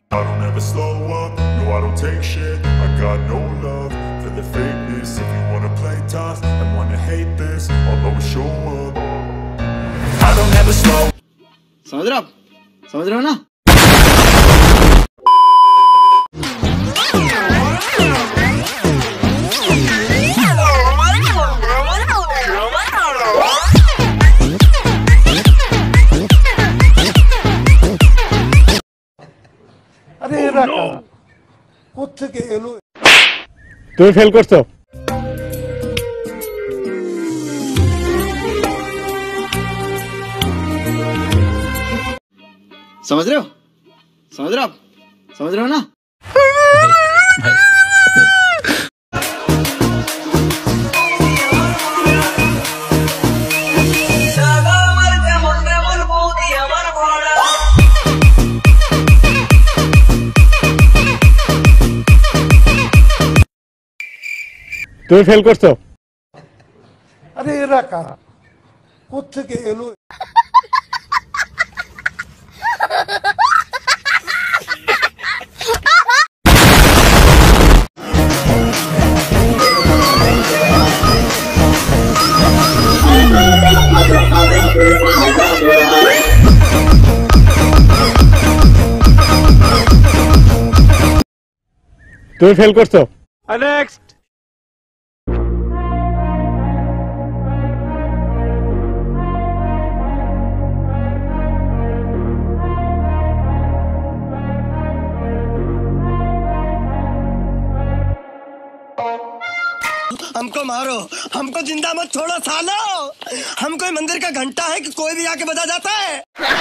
I don't ever slow up, no I don't take shit. I got no love for the fakeness. If you wanna play tough and wanna hate this, I'll always show up. I don't ever slow. समझ रहे हो आप? समझ रहे हो ना? अरे रखा कुछ के एलो তুমি ফেল করছো। समझ रहे हो? समझ रहे हो आप? समझ रहे हो ना? তুমি ফেল করছো। अरे रखा कुछ के एलो তুমি ফেল করছো। नेक्स्ट हमको मारो, हमको जिंदा मत छोड़ो सालो। हम कोई मंदिर का घंटा है कि कोई भी आके बजा जाता है।